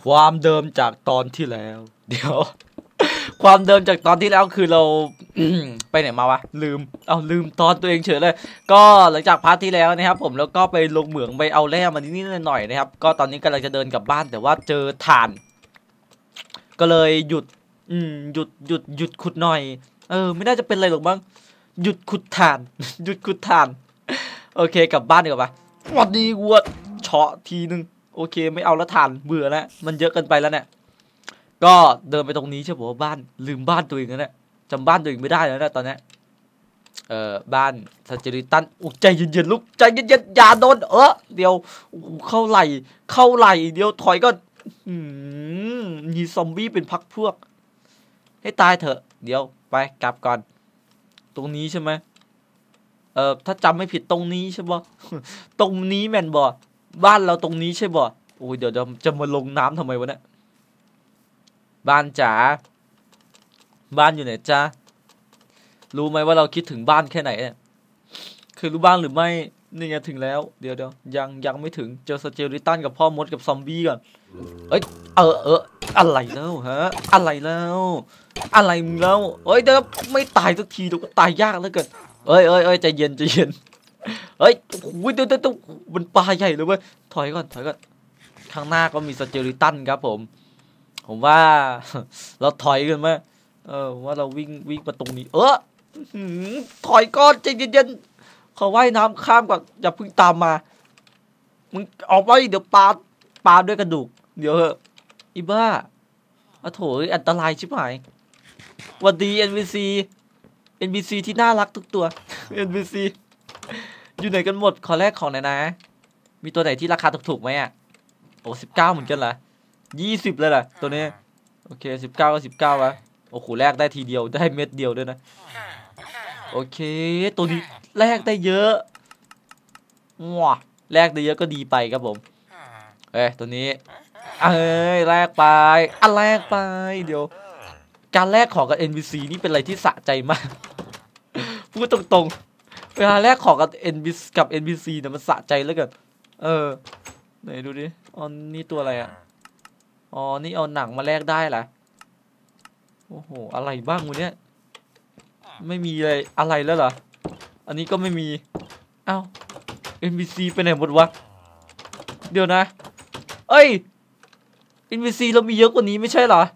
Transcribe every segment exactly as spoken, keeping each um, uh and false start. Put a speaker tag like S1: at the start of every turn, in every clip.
S1: ความเดิมจากตอนที่แล้วเดี๋ยวความเดิมจากตอนที่แล้วคือเราไปไหนมาวะลืมเอาลืมตอนตัวเองเฉยเลยก็หลังจากพาร์ทที่แล้วนะครับผมแล้วก็ไปลงเหมืองไปเอาแร่มานิดๆหน่อยๆนะครับก็ตอนนี้กำลังจะเดินกลับบ้านแต่ว่าเจอถ่านก็เลยหยุดอืมหยุดหยุดหยุดขุดหน่อยเออไม่น่าจะเป็นอะไรหรอกมั้งหยุดขุดถ่านหยุดขุดถ่านโอเคกลับบ้านดีกว่าปะวันนี้วัวเฉาะทีนึงโอเคไม่เอาละถ่านเบื่อแล้วมันเยอะเกินไปแล้วเนี่ยก็เดินไปตรงนี้ใช่ป่ะบ้านลืมบ้านตัวเองแล้วเนี่ยจำบ้านตัวเองไม่ได้แล้วนะตอนนี้เอ่อบ้านซัจเจอริตันอุใจเย็นๆลูกใจเย็นๆอย่าโดนเออเดี๋ยวเข้าไหลเข้าไหลเดี๋ยวถอยก็มีซอมบี้เป็นพักพวกให้ตายเถอะเดี๋ยวไปกลับก่อนตรงนี้ใช่ไหมเออถ้าจำไม่ผิดตรงนี้ใช่ป่ะตรงนี้แมนบ่บ้านเราตรงนี้ใช่ป่ะโอ้ยเดี๋ยวจะมาลงน้ำทำไมวะเนี่ยบ้านจ๋าบ้านอยู่ไหนจ๊ะรู้ไหมว่าเราคิดถึงบ้านแค่ไหนเนี่ยคือรู้บ้างหรือไม่นี่ไงถึงแล้วเดี๋ยวเดี๋ยวยังยังไม่ถึงเจอสเจอริตันกับพ่อมดกับซอมบี้ก่อนเอ้ยเออเอออะไรแล้วฮะอะไรแล้วอะไรมึงแล้วเอ้ยเดี๋ยวไม่ตายสักทีเดี๋ยวก็ตายยากแล้วเกินเอ้ยเอ้ยเอ้ยใจเย็นใจเย็นเฮ้ยโอ้ยเดี๋ยวเดี๋ยวมันปลาใหญ่เลยเว้ยถอยก่อนถอยก่อนข้างหน้าก็มีสเจอริตันครับผมผมว่าเราถอยกันไหมเออว่าเราวิ่งวิ่งมาตรงนี้เออถอยก้อนใจเย็นๆเขาว่ายน้ำข้ามก่อนอย่าเพิ่งตามมามึงออกไปเดี๋ยวปลาปลาด้วยกระดูกเดี๋ยวเหอะอีบ้าอะโถยอันตรายชิบหายวันดี เอ็น พี ซี เอ็น พี ซี ที่น่ารักทุกตัว เอ็น พี ซี อยู่ไหนกันหมดขอแรกของหน่อยนะมีตัวไหนที่ราคาถูกๆไหมอ่ะโอ้สิบเก้าเหมือนกันเหรอยี่สิบเลยล่ะตัวนี้โอเคสิบเก้าก็สิบเก้าวะโอ้โหแลกได้ทีเดียวได้เม็ดเดียวด้วยนะโอเคตัวนี้แลกได้เยอะว้าแลกได้เยอะก็ดีไปครับผมเอ้ยตัวนี้เอ้ยแลกไปอ่ะแลกไปเดี๋ยวการแลกของกับ เอ็น พี ซี นี่เป็นอะไรที่สะใจมากพูดตรงๆเวลาแลกของกับ เอ็น พี ซี กับ เอ็น พี ซี เนี่ยมันสะใจเหลือเกินเออไหนดูดิอ๋อนี่ตัวอะไรอ่ะอ๋อนี่เอาหนังมาแลกได้เหรอโอ้โหอะไรบ้างวะเนี่ยไม่มีอะไรอะไรแล้วเหรออันนี้ก็ไม่มีอ้าว เอ็น พี ซี ไปไหนหมดวะเดี๋ยวนะเอ้ย เอ็น พี ซี เรามีเยอะกว่านี้ไม่ใช่เหรอ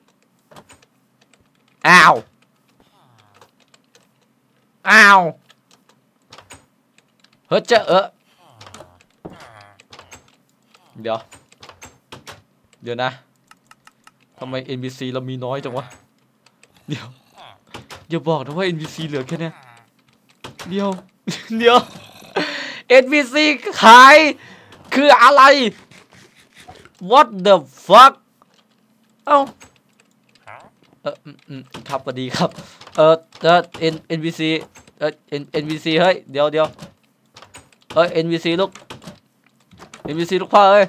S1: อ้าวอ้าวเฮ้ยเจ๊เออเดี๋ยวเดี๋ยวนะทำไม เอ็น พี ซี เรามีน้อยจังวะเดี๋ยวอย่าบอกนะว่า เอ็น พี ซี เหลือแค่นี้เดี๋ยวเดี๋ยว เอ็น พี ซี ขายคืออะไร What the fuck เอ้าเอออืมครับสวัสดีครับเออเออ N เอ็น พี ซี เออ N เอ็น พี ซี เฮ้ยเดี๋ยวเดี๋ยวเฮ้ย เอ็น พี ซี ลูก เอ็น พี ซี ลูกพ่อเอ้ย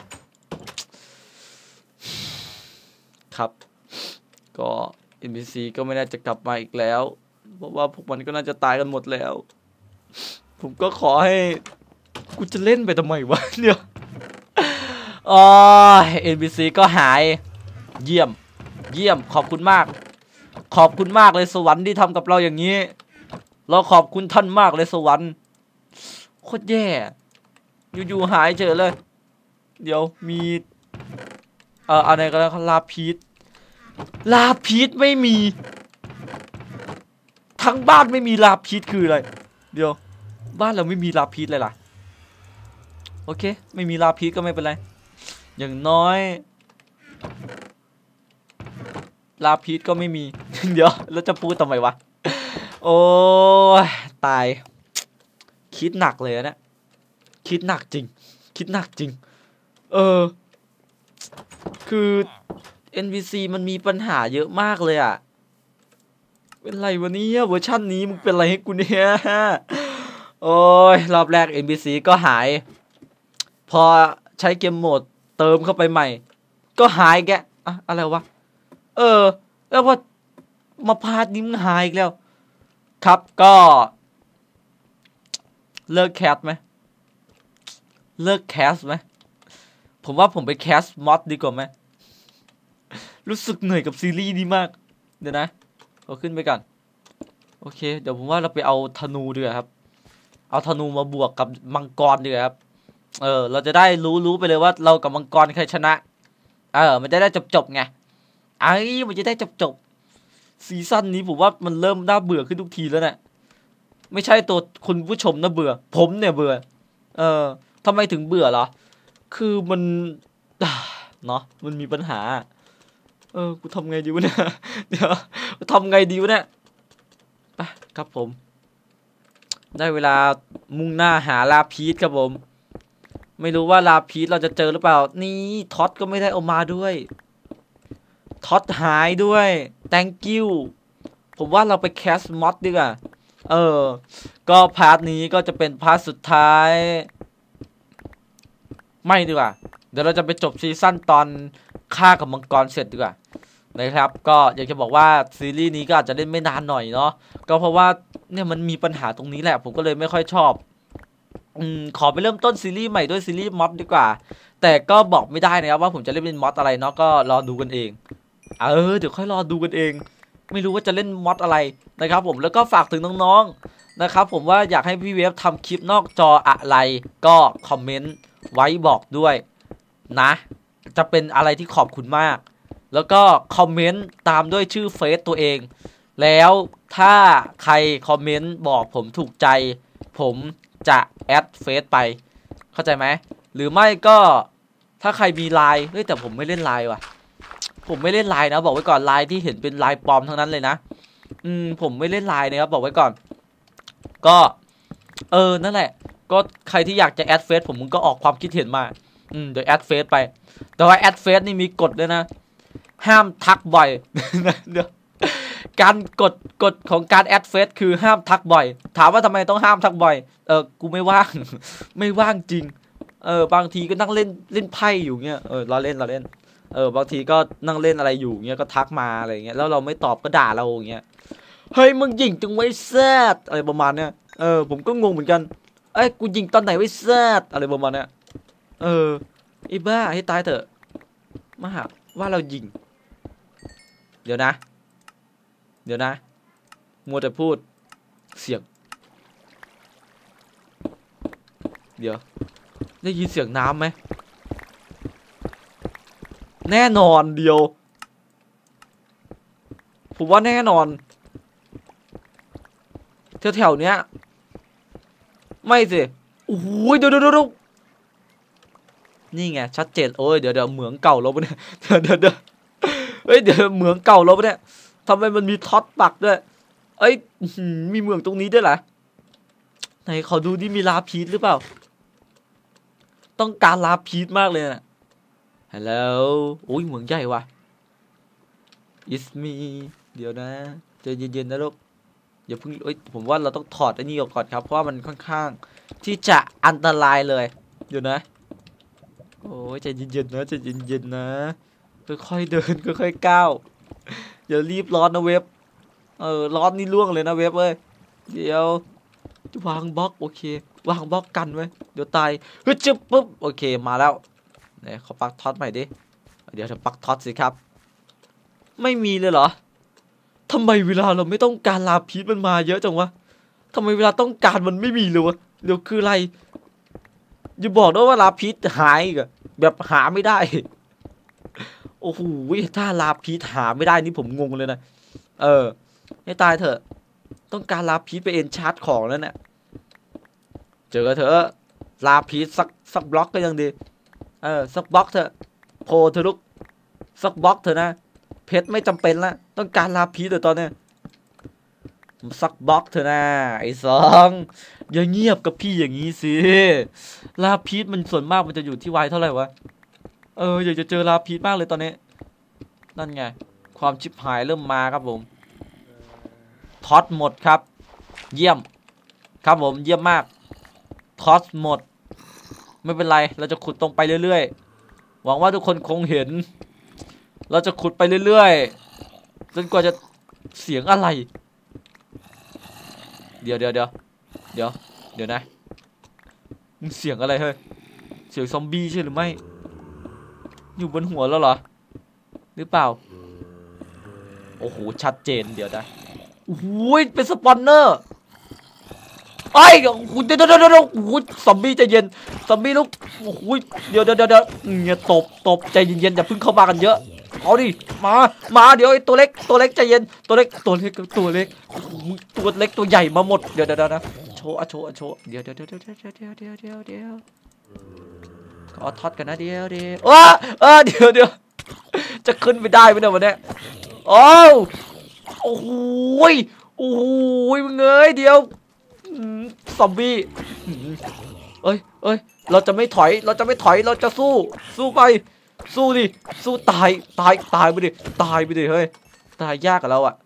S1: ครับก็ เอ็น พี ซี ก็ไม่น่าจะกลับมาอีกแล้วเพราะว่าพวกมันก็น่าจะตายกันหมดแล้วผมก็ขอให้กูจะเล่นไปทำไมวะเนี่ยอ๋อ เอ็น พี ซี ก็หายเยี่ยมเยี่ยมขอบคุณมากขอบคุณมากเลยสวรรค์ที่ทำกับเราอย่างนี้เราขอบคุณท่านมากเลยสวรรค์โคตรแย่อยู่ๆหายเฉยเลยเดี๋ยวมีเอ่ออะไรกันแล้วลาพีชลาพีชไม่มีทั้งบ้านไม่มีลาพีชคืออะไรเดี๋ยวบ้านเราไม่มีลาพีชเลยล่ะโอเคไม่มีลาพีชก็ไม่เป็นไรอย่างน้อยลาพีชก็ไม่มี เดี๋ยวแล้วจะพูดทำไมวะโอ้ยตายคิดหนักเลยนะคิดหนักจริงคิดหนักจริงเออคือ เอ็น พี ซี มันมีปัญหาเยอะมากเลยอ่ะเป็นไรวะเนี่ยเวอร์ชันนี้มึงเป็นไรให้กูเนี่ยโอ้ยรอบแรก เอ็น พี ซี ก็หายพอใช้เกมโหมดเติมเข้าไปใหม่ก็หายแกอะอะไรวะเออแล้วว่ามาพาดนิ้มหายอีกแล้วครับก็เลิกแคสไหมเลิกแคสไหมผมว่าผมไปแคสมอดดีกว่าไหมรู้สึกเหนื่อยกับซีรีส์นี้มากเดี๋ยวนะเอาขึ้นไปก่อนโอเคเดี๋ยวผมว่าเราไปเอาธนูดีกว่าครับเอาธนูมาบวกกับมังกรดีกว่าครับเออเราจะได้รู้รู้ไปเลยว่าเรากับมังกรใครชนะเออมันจะได้จบจบไงไอ้มันจะได้จบจบซีซั่นนี้ผมว่ามันเริ่มน่าเบื่อขึ้นทุกทีแล้วเนี่ยไม่ใช่ตัวคุณผู้ชมน่าเบื่อผมเนี่ยเบื่อเออทำไมถึงเบื่อเหรอคือมันเนาะมันมีปัญหาเออกูทำไงดีวะเนี่ยเดี๋ยวทำไงดีวะเนี่ยไปครับผมได้เวลามุ่งหน้าหาลาพีชครับผมไม่รู้ว่าลาพีชเราจะเจอหรือเปล่านี่ท็อตก็ไม่ได้เอามาด้วยท็อตหายด้วย thank you ผมว่าเราไปแคสมอดดีกว่าเออก็พาร์ทนี้ก็จะเป็นพาร์ทสุดท้ายไม่ดีกว่าเดี๋ยวเราจะไปจบซีซั่นตอนฆ่ากับมังกรเสร็จดีกว่านะครับก็อยากจะบอกว่าซีรีส์นี้ก็อาจจะเล่นไม่นานหน่อยเนาะก็เพราะว่าเนี่ยมันมีปัญหาตรงนี้แหละผมก็เลยไม่ค่อยชอบอืมขอไปเริ่มต้นซีรีส์ใหม่ด้วยซีรีส์มอดดีกว่าแต่ก็บอกไม่ได้นะครับว่าผมจะเล่นเป็นมอดอะไรเนาะก็รอดูกันเองเออเดี๋ยวค่อยรอดูกันเองไม่รู้ว่าจะเล่นมอดอะไรนะครับผมแล้วก็ฝากถึงน้องๆนะครับผมว่าอยากให้พี่เวฟทำคลิปนอกจออะไรก็คอมเมนต์ไว้บอกด้วยนะจะเป็นอะไรที่ขอบคุณมากแล้วก็คอมเมนต์ตามด้วยชื่อเฟซตัวเองแล้วถ้าใครคอมเมนต์บอกผมถูกใจผมจะแอดเฟซไปเข้าใจไหมหรือไม่ก็ถ้าใครมีไลน์เฮ้ยแต่ผมไม่เล่นไลน์ว่ะผมไม่เล่นไลน์นะบอกไว้ก่อนไลน์ที่เห็นเป็นไลน์ปลอมทั้งนั้นเลยนะอืมผมไม่เล่นไลน์นะครับบอกไว้ก่อนก็เออนั่นแหละก็ใครที่อยากจะแอดเฟซผมมึงก็ออกความคิดเห็นมาอืมเดี๋ยวแอดเฟซไปแต่ว่าแอดเฟซนี่มีกฎด้วยนะห้ามทักบ่อย เดี๋ยวการกฎกฎของการแอดเฟซคือห้ามทักบ่อยถามว่าทำไมต้องห้ามทักบ่อยเออกูไม่ว่าง ไม่ว่างจริงเออบางทีก็นั่งเล่นเล่นไพ่อยู่เงี้ยเออเราเล่นเราเล่นเออบางทีก็นั่งเล่นอะไรอยู่เงี้ยก็ทักมาอะไรเงี้ยแล้วเราไม่ตอบก็ด่าเราอย่างเงี้ยเฮ้ยมึงยิงจังไว้แซดอะไรประมาณเนี้ยเออผมก็งงเหมือนกันเอ้ยกูยิงตอนไหนไว้แซดอะไรประมาณเนี้ยเออไอ้บ้าให้ตายเถอะมาหาว่าเรายิงเดี๋ยวนะเดี๋ยวนะมัวแต่พูดเสียงเดี๋ยวได้ยินเสียงน้ำไหมแน่นอนเดียวผมว่าแน่นอนแถวๆเนี้ยไม่สิโอ้โหเดี๋ยวเดี๋ยวเดี๋ยวนี่ไงชัดเจนโอ้ยเดี๋ยวเดี๋ยวเหมืองเก่าเราปะเนี่ยเดี๋ยวเดี๋ยวเดี๋ยวเฮ้ยเดี๋ยวเหมืองเก่าเราปะเนี่ยทำไมมันมีท็อตปักด้วยเอ้ยมีเหมืองตรงนี้ด้วยเหรอไหนขอดูดิมีลาพีชหรือเปล่าต้องการลาพีชมากเลยนะฮัลโหลโอ้ยเหมืองใหญ่ว่ะ it's me เดี๋ยวนะใจเย็นๆนะลูกอย่าเพิ่งเอ้ยผมว่าเราต้องถอดไอ้นี่ออกก่อนครับเพราะว่ามันค่อนข้างที่จะอันตรายเลยเดี๋ยวนะโอ้ยใจเย็นๆนะใจเย็นๆนะค่อยๆเดินค่อยๆก้าวอย่ารีบร้อนนะเว็บเออร้อนนี่ล่วงเลยนะเว็บเอ้ยเดี๋ยววางบล็อกโอเควางบล็อกกันไว้เดี๋ยวตายเฮ้ยจึ๊บปุ๊บโอเคมาแล้วเนี่ยขอปักท็อตใหม่ดิเดี๋ยวจะปักท็อตสิครับไม่มีเลยเหรอทำไมเวลาเราไม่ต้องการลาพีชมันมาเยอะจังวะทำไมเวลาต้องการมันไม่มีเลยวะเดี๋ยวคืออะไรอย่าบอกด้วยว่าลาพีชหายอีกอะแบบหาไม่ได้โอ้โหถ้าลาพีชหาไม่ได้นี่ผมงงเลยนะเออให้ตายเถอะต้องการลาพีชไปเอ็นชาร์จของแล้วเนี่ยเจอเถอะลาพีชสักสักบล็อกก็ยังดีเออสักบล็อกเถอะโพเถอะลูกสักบล็อกเถอะนะเพชรไม่จำเป็นละต้องการลาพีชแต่ตอนเนี้ยสักบล็อกเถอะนะไอ้สองอย่าเงียบกับพี่อย่างนี้สิลาพีชมันส่วนมากมันจะอยู่ที่วัยเท่าไหร่วะเอออยากจะเจอลาพีชมากเลยตอนนี้นั่นไงความชิบหายเริ่มมาครับผมท็อตหมดครับเยี่ยมครับผมเยี่ยมมากท็อตหมดไม่เป็นไรเราจะขุดตรงไปเรื่อยๆหวังว่าทุกคนคงเห็นเราจะขุดไปเรื่อยๆจนกว่าจะเสียงอะไรเดี๋ยวเดี๋ยวเดี๋ยวเดี๋ยวเดี๋ยวนะมึงเสียงอะไรเฮ้ยเสียงซอมบี้ใช่หรือไม่อยู่บนหัวแล้วเหรอหรือเปล่าอ้โหชัดเจนเดี๋ยวนะโอ้โหเป็นสปอนเนอร์ไอ้โอ้โหเดี๋ยวเดี๋ยวเดี๋ยวโอ้โหซอมบี้ใจเย็นซอมบี้ลูกโอ้โหเดี๋ยวเดี๋ยวเดี๋ยวเนี่ยตบตบใจเย็นๆอย่าเพิ่งเข้ามากันเยอะเอาดิมามาเดี๋ยวไอ้ตัวเล็กตัวเล็กใจเย็นตัวเล็กตัวเล็กตัวเล็กตัวเล็กตัวใหญ่มาหมดเดี๋ยวเดี๋ยวนะโชว์อะโชว์อะโชว์เดี๋ยวเดี๋ยวเดี๋ยวเดี๋ยวเดี๋ยวเดี๋ยวเดี๋ยวเดี๋ยวขอทอดกันนะเดี๋ยวเดี๋ยวเออเออเดี๋ยวเดี๋ยวจะขึ้นไปได้ไหมเนี่ยวันนี้โอ้โอ้โหโอ้โหมึงเอ้ยเดี๋ยวซอมบี้เอ้ยเอ้ยเราจะไม่ถอยเราจะไม่ถอยเราจะสู้สู้ไปสู้ดิสู้ตายตายตายไปดิตายไปดิเฮ้ยตายยากกับเราอ่ะ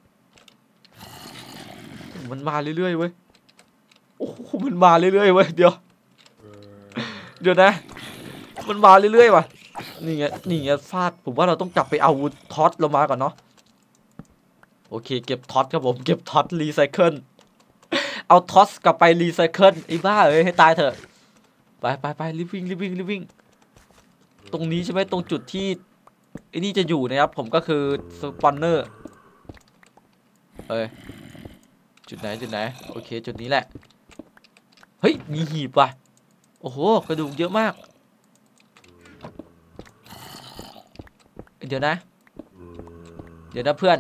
S1: มันมาเรื่อยๆเว้ยโอ้โหมันมาเรื่อยๆเว้ยเดี๋ยวเดี๋ยวนะมันมาเรื่อยๆว่ะนี่ไงนี่ไงฟาดผมว่าเราต้องกลับไปเอาท็อตเรามาก่อนเนาะโอเคเก็บท็อตครับผมเก็บท็อตรีไซเคิลเอาท็อตกลับไปรีไซเคิลไอ้บ้าเอ้ยให้ตายเถอะไปไปไปรีบวิ่งรีบวิ่งรีบวิ่งตรงนี้ใช่ไหมตรงจุดที่ไอ้นี่จะอยู่นะครับผมก็คือสปอนเนอร์เอ้ยจุดไหนจุดไหนโอเคจุดนี้แหละเฮ้ยมีหีบว่ะโอ้โหกระดูกเยอะมากเดี๋ยวนะเดี๋ยวนะเพื่อน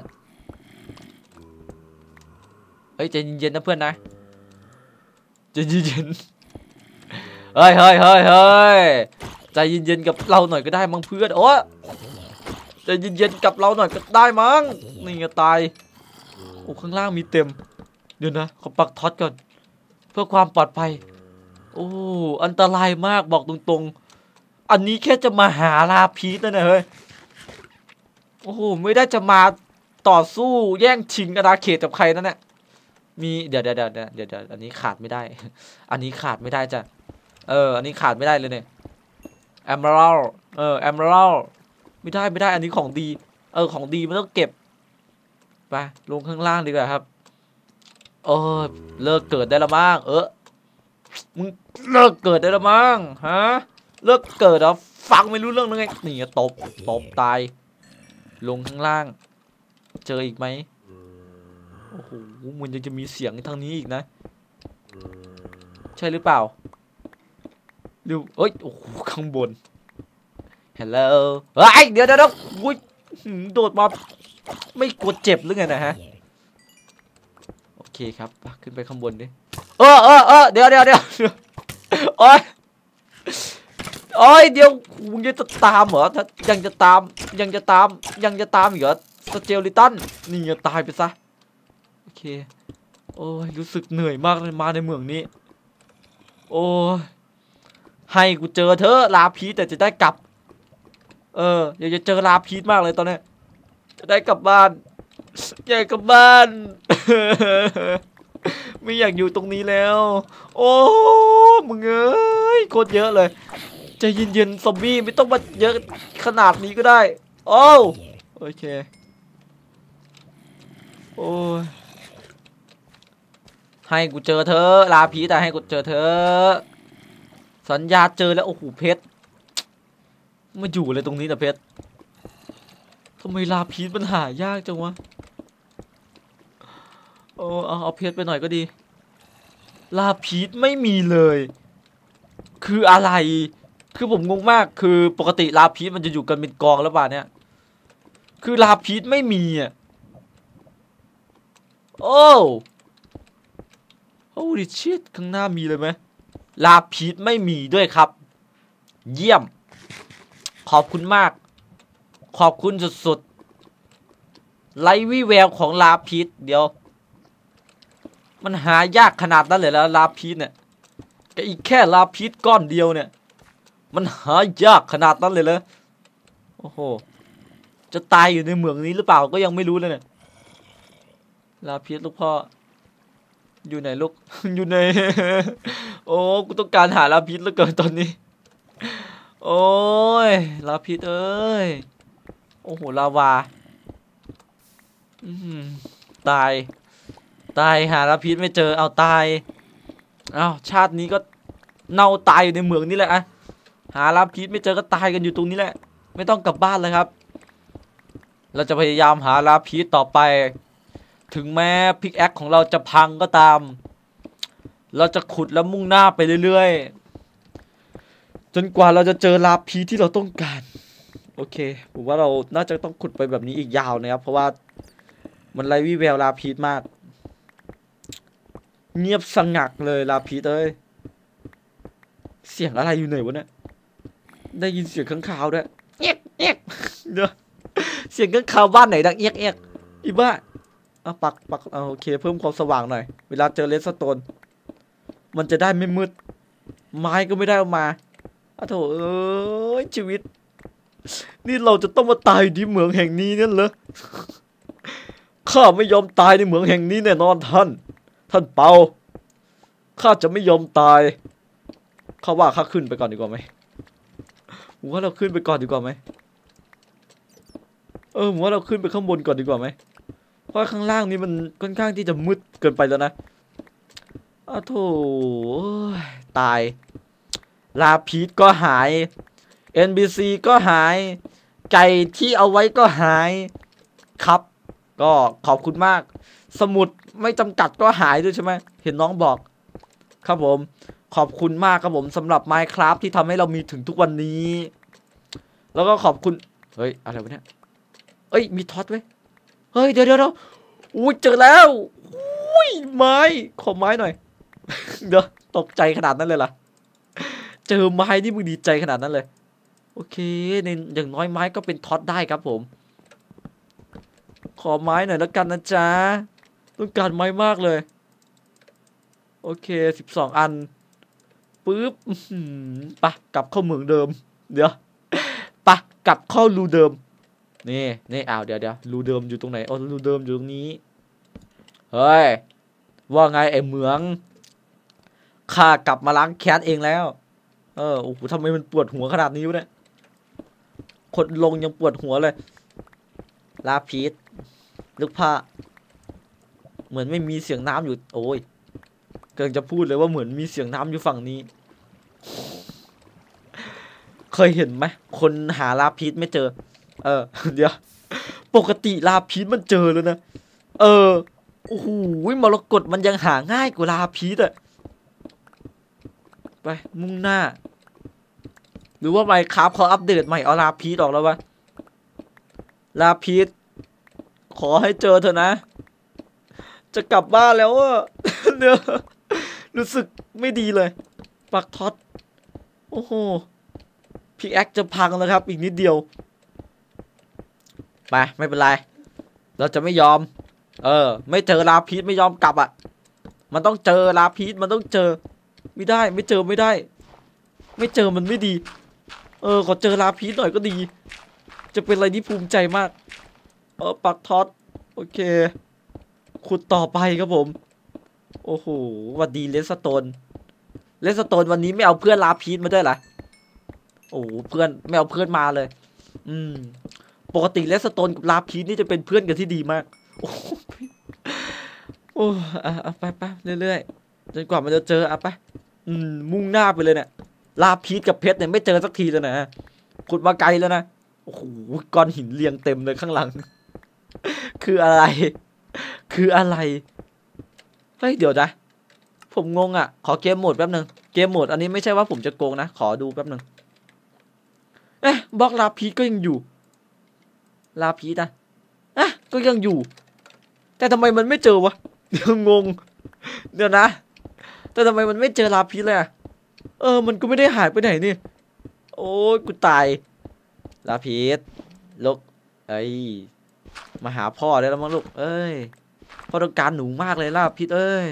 S1: เฮ้ยใจเย็นๆนะเพื่อนนะใจเย็นๆเฮ้ยเฮ้ยเฮ้ยเฮ้ยใจเย็นๆกับเราหน่อยก็ได้มั้งเพื่อนโอ้ใจเย็นๆกับเราหน่อยก็ได้มั้งนี่ไงตายโอ้ข้างล่างมีเต็มเดี๋ยวนะขอปักท็อตก่อนเพื่อความปลอดภัยโอ้อันตรายมากบอกตรงๆอันนี้แค่จะมาหาลาพีชนะเนี่ยเฮ้ยโอ้โหไม่ได้จะมาต่อสู้แย่งชิงอาณาเขตกับใครนั่นแหละมีเดี๋ยวเดี๋ยวเดี๋ยวเดี๋ยวเดี๋ยวอันนี้ขาดไม่ได้อันนี้ขาดไม่ได้จ้ะเอออันนี้ขาดไม่ได้เลยเนี่ยแอมเบอรัลเออแอมเบอรัลไม่ได้ไม่ได้อันนี้ของดีเออของดีมันต้องเก็บไปลงข้างล่างดีกว่าครับเออเลิกเกิดได้ละมั้งเออมึงเลิกเกิดได้ละมั้งฮะเลิกเกิดแล้วฟังไม่รู้เรื่องเลยไงนี่ตบตบตายลงข้างล่างเจออีกไหมโอ้โหมันยังจะมีเสียงทางนี้อีกนะใช่หรือเปล่าดูเอ้ยโอ้โหข้างบนฮัลโหลเฮ้ยเดี๋ยวเดี๋ยวอุ้ยโดดมาไม่กลัวเจ็บหรือไงนะฮะโอเคครับขึ้นไปข้างบนดิเออเออเออเดี๋ยวเดี๋ยวเดี๋ยวโอ้ยโอ้ยเดี๋ยวมึงยังจะตามเหรอถ้ายังจะตามยังจะตามยังจะตามอีกเหรอสเจลลิตันนี่จะตายไปซะโอเคโอ้ยรู้สึกเหนื่อยมากเลยมาในเมืองนี้โอ้ยให้กูเจอเธอลาพีชแต่จะได้กลับเอออยากจะเจอลาพีชมากเลยตอนนี้จะได้กลับบ้านอยากกลับบ้านไม่อยากอยู่ตรงนี้แล้วโอ้มึงเอ้ยโคตรเยอะเลยใจเย็นๆซอมบี้ไม่ต้องมาเยอะขนาดนี้ก็ได้โอ้โอเคโอ้ยให้กูเจอเธอลาพีชแต่ให้กูเจอเธอสัญญาเจอแล้วโอ้โหเพชรมาอยู่เลยตรงนี้แต่เพชรทำไมลาพีชมันหายากจังวะโอ้เอาเอาเพชรไปหน่อยก็ดีลาพีชไม่มีเลยคืออะไรคือผมงงมากคือปกติลาพีชมันจะอยู่กันเป็นกองแล้วป่ะเนี่ยคือลาพีชไม่มีอ่ะโอ้โอ้ดิชิตข้างหน้ามีเลยไหมลาพีชไม่มีด้วยครับเยี่ยมขอบคุณมากขอบคุณสุดๆไร้วี่แววของลาพีชเดี๋ยวมันหายากขนาดนั้นเลยแล้วลาพีชเนี่ยก็อีกแค่ลาพีชก้อนเดียวเนี่ยมันหายากขนาดนั้นเลยเหรอโอ้โหจะตายอยู่ในเมืองนี้หรือเปล่าก็ยังไม่รู้เลยเนี่ยลาพีชลูกพ่ออยู่ไหนลูก อยู่ไหน โอ้กูต้องการหาลาพีชเหลือเกินตอนนี้โอ้ยลาพีชเอ้ยโอ้โหลาวาตายตายหาลาพีชไม่เจอเอาตายเอาชาตินี้ก็เน่าตายอยู่ในเมืองนี่แหละอะหาลาพีชไม่เจอก็ตายกันอยู่ตรงนี้แหละไม่ต้องกลับบ้านเลยครับเราจะพยายามหาลาพีชต่อไปถึงแม้พิกแอคของเราจะพังก็ตามเราจะขุดแล้วมุ่งหน้าไปเรื่อยๆจนกว่าเราจะเจอลาพีชที่เราต้องการโอเคผมว่าเราน่าจะต้องขุดไปแบบนี้อีกยาวนะครับเพราะว่ามันไร้วี่แววลาพีชมากเงียบสงักเลยลาพีชเอ้ยเสียงอะไรอยู่ไหนวะเนี่ยได้ยินเสียงข้างคาวด้วยเอียกเอียกเดี๋ยวเสียงข้างคาวบ้านไหนดังเอียกเอียกอีบ้าเอาปักปักเอาโอเคเพิ่มความสว่างหน่อยเวลาเจอเลสโตนมันจะได้ไม่มืดไม้ก็ไม่ได้ออกมาอ้าวโถเอ้ยชีวิตนี่เราจะต้องมาตายที่เหมืองแห่งนี้นั่นเหรอข้าไม่ยอมตายในเหมืองแห่งนี้แน่นอนท่านท่านเปาข้าจะไม่ยอมตายข้าว่าข้าขึ้นไปก่อนดีกว่าไหมผมว่าเราขึ้นไปก่อนดีกว่าไหมเออผมว่าเราขึ้นไปข้างบนก่อนดีกว่าไหมเพราะข้างล่างนี้มันค่อนข้างที่จะมืดเกินไปแล้วนะอ้าวโถตายลาพีชก็หาย เอ็น พี ซี ก็หายไก่ที่เอาไว้ก็หายครับก็ขอบคุณมากสมุดไม่จำกัดก็หายด้วยใช่ไหมเห็นน้องบอกครับผมขอบคุณมากครับผมสำหรับ Minecraft ที่ทำให้เรามีถึงทุกวันนี้แล้วก็ขอบคุณเฮ้ยอะไรวะเนี่ยเอ้ยมีท็อตไว้เฮ้ยเดี๋ยวเดี๋ยวอุ้ยเจอแล้วอุ้ยไม้ขอไม้หน่อยเดี๋ยวตกใจขนาดนั้นเลยล่ะเจอไม้นี่มึงดีใจขนาดนั้นเลยโอเคในอย่างน้อยไม้ก็เป็นท็อตได้ครับผมขอไม้หน่อยแล้วกันนะจ๊ะต้องการไม้มากเลยโอเคสิบสองอันปึ๊บปะกลับเข้าเมืองเดิมเดี๋ยวปะกลับเข้ารูเดิมนี่นี่อ้าวเดี๋ยวเดี๋ยวรูเดิมอยู่ตรงไหนอ๋อรูเดิมอยู่ตรงนี้เฮ้ยว่าไงไอ้เมืองข้ากลับมาล้างแค้นเองแล้วเออโอ้โหทำไมมันปวดหัวขนาดนี้วะเนี่ยคนลงยังปวดหัวเลยลาพีชลึกผ้าเหมือนไม่มีเสียงน้ำอยู่โอ้ยกำลังจะพูดเลยว่าเหมือนมีเสียงน้ำอยู่ฝั่งนี้เคยเห็นไหมคนหาลาพีชไม่เจอเออเดี๋ยวปกติลาพีชมันเจอแล้วนะเออโอ้โหมรกตมันยังหาง่ายกว่าลาพีชอะไปมุ่งหน้าหรือว่าไมค์ครับเขาอัปเดตใหม่เอาลาพีชออกแล้ววะลาพีชขอให้เจอเถอะนะจะกลับบ้านแล้วอะเนี่ยรู้สึกไม่ดีเลยปักท็อตโอ้โหพี่แอ็กจะพังแล้วครับอีกนิดเดียวไปไม่เป็นไรเราจะไม่ยอมเออไม่เจอลาพีชไม่ยอมกลับอ่ะมันต้องเจอลาพีชมันต้องเจอไม่ได้ไม่เจอไม่ได้ไม่เจอมันไม่ดีเออขอเจอลาพีชหน่อยก็ดีจะเป็นอะไรที่ภูมิใจมากเออปักท็อตโอเคขุดต่อไปครับผมโอ้โหวัดดีเลสโตนเลสโตนวันนี้ไม่เอาเพื่อนลาพีชมาด้วยเหรอโอ้เพื่อนไม่เอาเพื่อนมาเลยอืมปกติเลสโตนกับลาพีชนี่จะเป็นเพื่อนกันที่ดีมากโอ้โอ้อ่ะไปไปเรื่อยๆจนกว่ามันจะเจออ่ะไปอืมมุ่งหน้าไปเลยเนี่ยลาพีชกับเพชรเนี่ยไม่เจอสักทีเลยนะขุดมาไกลแล้วนะโอ้โหก้อนหินเรียงเต็มเลยข้างหลังคืออะไรคืออะไรเฮ้ยเดี๋ยวนะผมงงอ่ะขอเกมโหมดแป๊บนึงเกมโหมดอันนี้ไม่ใช่ว่าผมจะโกงนะขอดูแป๊บนึงเอ๊ะบล็อกลาพีชก็ยังอยู่ลาพีชนะอ่ะก็ยังอยู่แต่ทำไมมันไม่เจอวะเดี๋ยวงงเดี๋ยวนะแต่ทำไมมันไม่เจอลาพีชเลยอ่ะเออมันก็ไม่ได้หายไปไหนนี่โอ้ยกูตายลาพีชลูกเอ้ยมาหาพ่อได้แล้วมั้งลูกเอ้ยพ่อต้องการหนูมากเลยลาพีชเอ้ย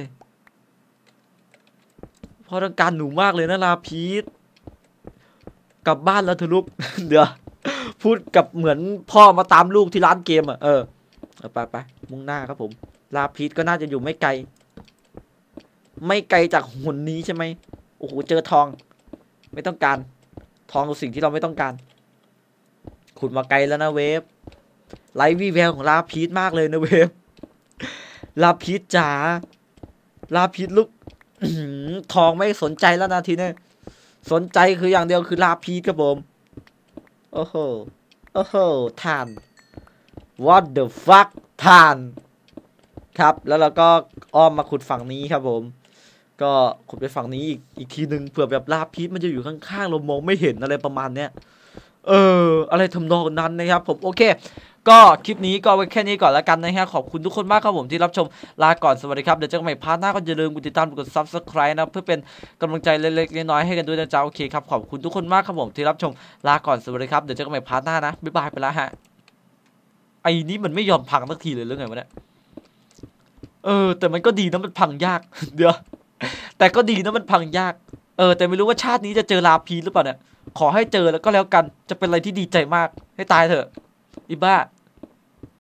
S1: พ่อต้องการหนูมากเลยนะลาพีชกลับบ้านแล้วเถอะลูกเดี๋ยวพูดกับเหมือนพ่อมาตามลูกที่ร้านเกมอ่ะเออไปไปมุ่งหน้าครับผมลาพีชก็น่าจะอยู่ไม่ไกลไม่ไกลจากหุ่นนี้ใช่ไหมโอ้โหเจอทองไม่ต้องการทองคือสิ่งที่เราไม่ต้องการขุดมาไกลแล้วนะเวฟไลฟ์วีแววของลาพีชมากเลยนะเวฟลาพีชจ๋าลาพีชลูกทองไม่สนใจแล้วนะทีนี้สนใจคืออย่างเดียวคือลาพีชครับผมโอ้โหโอ้โหทาน what the fuck ทานครับแล้วเราก็อ้อมมาขุดฝั่งนี้ครับผมก็ขุดไปฝั่งนี้อีกอีกทีหนึ่งเผื่อแบบลาพีชมันจะอยู่ข้างๆเรามองไม่เห็นอะไรประมาณเนี้ยเอออะไรทำนองนั้นนะครับผมโอเคก็คลิปนี้ก็ไว้แค่นี้ก่อนแล้วกันนะฮะขอบคุณทุกคนมากครับผมที่รับชมลาก่อนสวัสดีครับเดี๋ยวเจอกันใหม่พาร์ทหน้าก็อย่าลืมกดติดตามกด ซับสไครบ์ นะเพื่อเป็นกำลังใจเล็กๆน้อยๆให้กันด้วยนะจ๊ะโอเคครับขอบคุณทุกคนมากครับผมที่รับชมลาก่อนสวัสดีครับเดี๋ยวเจอกันใหม่พาร์ทหน้านะบ๊ายบายไปแล้วฮะไอ้นี่มันไม่ยอมพังสักทีเลยเรื่องไงวะเนี่ยเออแต่มันก็ดีนะมันพังยากเดี๋ยวแต่ก็ดีนะมันพังยากเออแต่ไม่รู้ว่าชาตินี้จะเจอลาพีหรือเปล่าเนี่ยขอให้เจอแล้วก็แล้วกันจะเป็นอะไรที่ดีใจมากให้ตายเถอะอีบ้า